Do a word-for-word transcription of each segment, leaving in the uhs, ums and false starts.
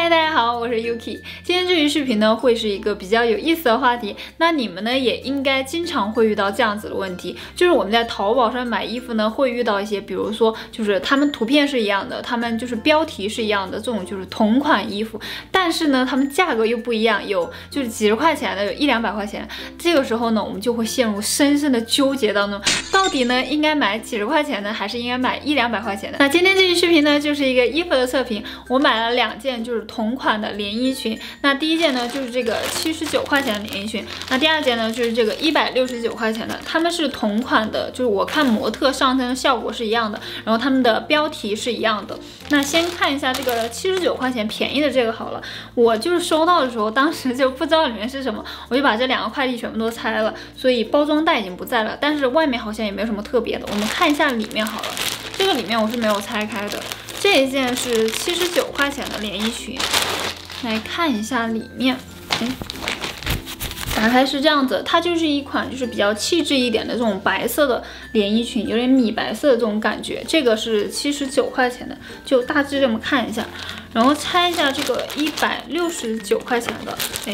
嗨，大家好，我是 Yuki。今天这期视频呢，会是一个比较有意思的话题。那你们呢，也应该经常会遇到这样子的问题，就是我们在淘宝上买衣服呢，会遇到一些，比如说，就是他们图片是一样的，他们就是标题是一样的，这种就是同款衣服，但是呢，他们价格又不一样，有就是几十块钱的，有一两百块钱。这个时候呢，我们就会陷入深深的纠结当中，到底呢，应该买几十块钱的，还是应该买一两百块钱的？那今天这期视频呢，就是一个衣服的测评，我买了两件就是同款的连衣裙。那第一件呢，就是这个七十九块钱的连衣裙，那第二件呢，就是这个一百六十九块钱的，它们是同款的，就是我看模特上身效果是一样的，然后它们的标题是一样的。那先看一下这个七十九块钱便宜的这个好了，我就是收到的时候，当时就不知道里面是什么，我就把这两个快递全部都拆了，所以包装袋已经不在了，但是外面好像也没有什么特别的，我们看一下里面好了。这个里面我是没有拆开的，这一件是七十九块钱的连衣裙，来看一下里面，哎，打开是这样子，它就是一款就是比较气质一点的这种白色的连衣裙，有点米白色的这种感觉。这个是七十九块钱的，就大致这么看一下，然后拆一下这个一百六十九块钱的，哎，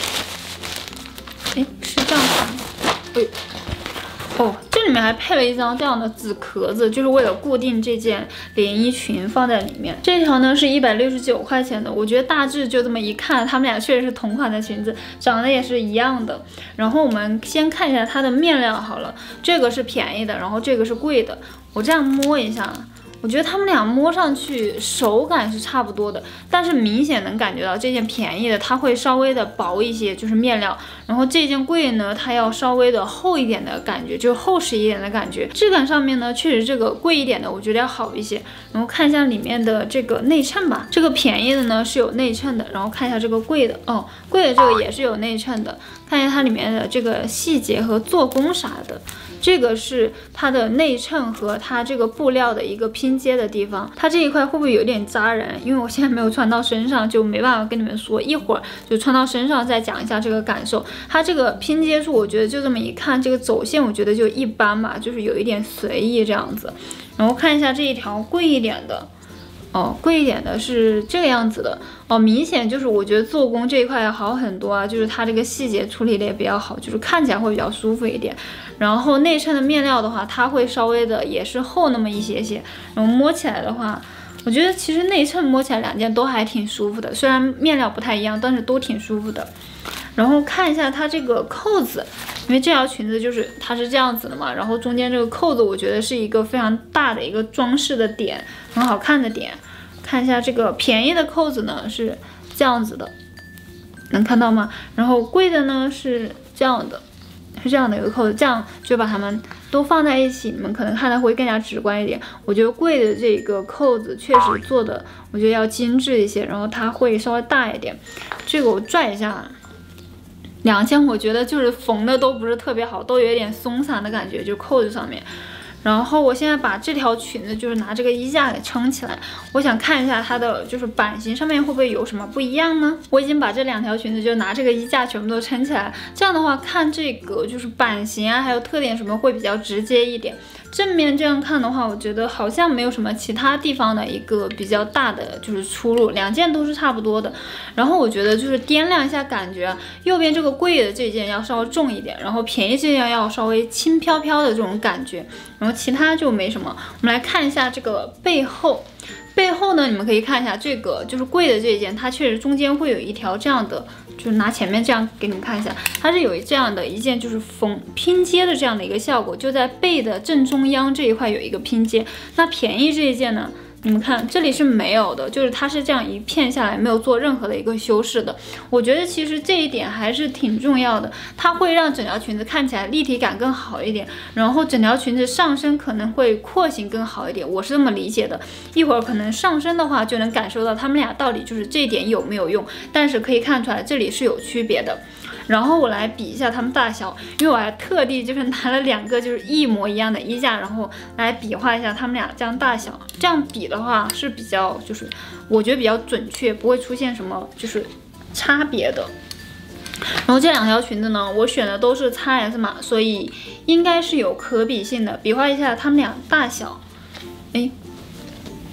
哎，是这样子，哎。哦，这里面还配了一张这样的纸壳子，就是为了固定这件连衣裙放在里面。这条呢是一百六十九块钱的，我觉得大致就这么一看，它们俩确实是同款的裙子，长得也是一样的。然后我们先看一下它的面料好了，这个是便宜的，然后这个是贵的。我这样摸一下。我觉得它们俩摸上去手感是差不多的，但是明显能感觉到这件便宜的它会稍微的薄一些，就是面料，然后这件贵呢它要稍微的厚一点的感觉，就是厚实一点的感觉。质感上面呢确实这个贵一点的我觉得要好一些。然后看一下里面的这个内衬吧，这个便宜的呢是有内衬的，然后看一下这个贵的，哦，贵的这个也是有内衬的，看一下它里面的这个细节和做工啥的。这个是它的内衬和它这个布料的一个拼接的地方，它这一块会不会有点扎人？因为我现在没有穿到身上，就没办法跟你们说，一会儿就穿到身上再讲一下这个感受。它这个拼接处，我觉得就这么一看，这个走线我觉得就一般吧，就是有一点随意这样子。然后看一下这一条贵一点的。哦，贵一点的是这个样子的哦，明显就是我觉得做工这一块要好很多啊，就是它这个细节处理的也比较好，就是看起来会比较舒服一点。然后内衬的面料的话，它会稍微的也是厚那么一些些，然后摸起来的话，我觉得其实内衬摸起来两件都还挺舒服的，虽然面料不太一样，但是都挺舒服的。然后看一下它这个扣子，因为这条裙子就是它是这样子的嘛，然后中间这个扣子我觉得是一个非常大的一个装饰的点，很好看的点。看一下这个便宜的扣子呢是这样子的，能看到吗？然后贵的呢是这样的，是这样的一个扣子，这样就把它们都放在一起，你们可能看的会更加直观一点。我觉得贵的这个扣子确实做的，我觉得要精致一些，然后它会稍微大一点。这个我拽一下。两件我觉得就是缝的都不是特别好，都有一点松散的感觉，就扣子上面。然后我现在把这条裙子就是拿这个衣架给撑起来，我想看一下它的就是版型上面会不会有什么不一样呢？我已经把这两条裙子就拿这个衣架全部都撑起来，这样的话看这个就是版型啊，还有特点什么会比较直接一点。正面这样看的话，我觉得好像没有什么其他地方的一个比较大的就是出入，两件都是差不多的。然后我觉得就是掂量一下感觉，右边这个贵的这件要稍微重一点，然后便宜这件要稍微轻飘飘的这种感觉，然后其他就没什么。我们来看一下这个背后。背后呢，你们可以看一下这个就是贵的这一件，它确实中间会有一条这样的，就是拿前面这样给你们看一下，它是有这样的一件就是缝拼接的这样的一个效果，就在背的正中央这一块有一个拼接。那便宜这一件呢？你们看这里是没有的，就是它是这样一片下来，没有做任何的一个修饰的。我觉得其实这一点还是挺重要的，它会让整条裙子看起来立体感更好一点，然后整条裙子上身可能会廓形更好一点，我是这么理解的。一会儿可能上身的话就能感受到它们俩到底就是这一点有没有用，但是可以看出来这里是有区别的。然后我来比一下它们大小，因为我还特地就是拿了两个就是一模一样的衣架，然后来比划一下它们俩这样大小，这样比的话是比较就是我觉得比较准确，不会出现什么就是差别的。然后这两条裙子呢，我选的都是 X S 码，所以应该是有可比性的。比划一下它们俩大小，哎，这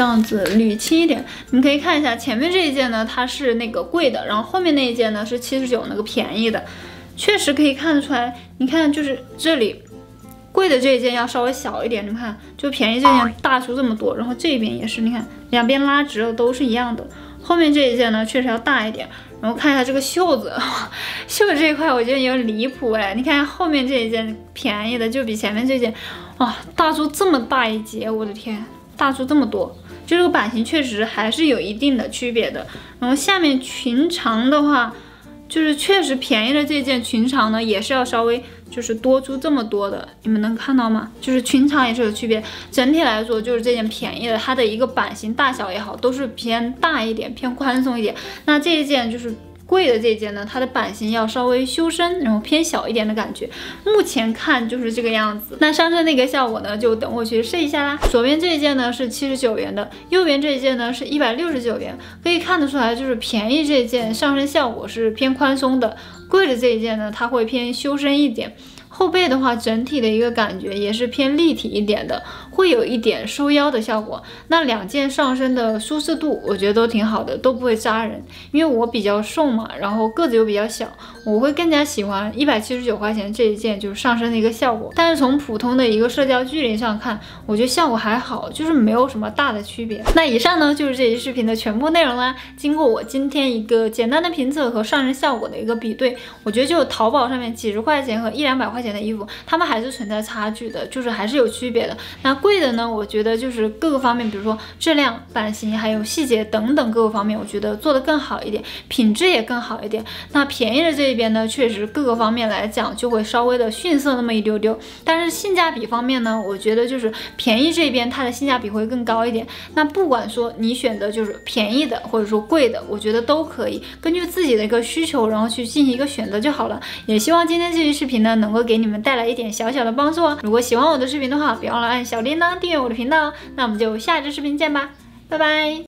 这样子捋清一点。你们可以看一下前面这一件呢，它是那个贵的，然后后面那一件呢是七十九那个便宜的，确实可以看得出来。你看，就是这里贵的这一件要稍微小一点，你们看，就便宜这件大出这么多，然后这边也是，你看两边拉直了都是一样的。后面这一件呢确实要大一点。然后看一下这个袖子，袖子这一块我觉得有点离谱哎！你看后面这一件便宜的就比前面这件，哇，大出这么大一截，我的天，大出这么多，就这个版型确实还是有一定的区别的。然后下面裙长的话，就是确实便宜的这件裙长呢也是要稍微就是多出这么多的，你们能看到吗？就是裙长也是有区别。整体来说，就是这件便宜的，它的一个版型大小也好，都是偏大一点，偏宽松一点。那这一件就是贵的这一件呢，它的版型要稍微修身，然后偏小一点的感觉。目前看就是这个样子。那上身那个效果呢，就等我去试一下啦。左边这一件呢是七十九元的，右边这一件呢是一百六十九元。可以看得出来，就是便宜这一件上身效果是偏宽松的，贵的这一件呢，它会偏修身一点。后背的话，整体的一个感觉也是偏立体一点的，会有一点收腰的效果。那两件上身的舒适度，我觉得都挺好的，都不会扎人。因为我比较瘦嘛，然后个子又比较小，我会更加喜欢一百七十九块钱这一件就是上身的一个效果。但是从普通的一个社交距离上看，我觉得效果还好，就是没有什么大的区别。那以上呢就是这期视频的全部内容啦。经过我今天一个简单的评测和上身效果的一个比对，我觉得就淘宝上面几十块钱和一两百块钱的衣服，它们还是存在差距的，就是还是有区别的。那贵的呢，我觉得就是各个方面，比如说质量、版型还有细节等等各个方面，我觉得做得更好一点，品质也更好一点。那便宜的这一边呢，确实各个方面来讲就会稍微的逊色那么一丢丢，但是性价比方面呢，我觉得就是便宜这边它的性价比会更高一点。那不管说你选的就是便宜的或者说贵的，我觉得都可以根据自己的一个需求，然后去进行一个选择就好了。也希望今天这期视频呢，能够给你们带来一点小小的帮助哦。如果喜欢我的视频的话，别忘了按小铃铛订阅我的频道哦。那我们就下期视频见吧，拜拜。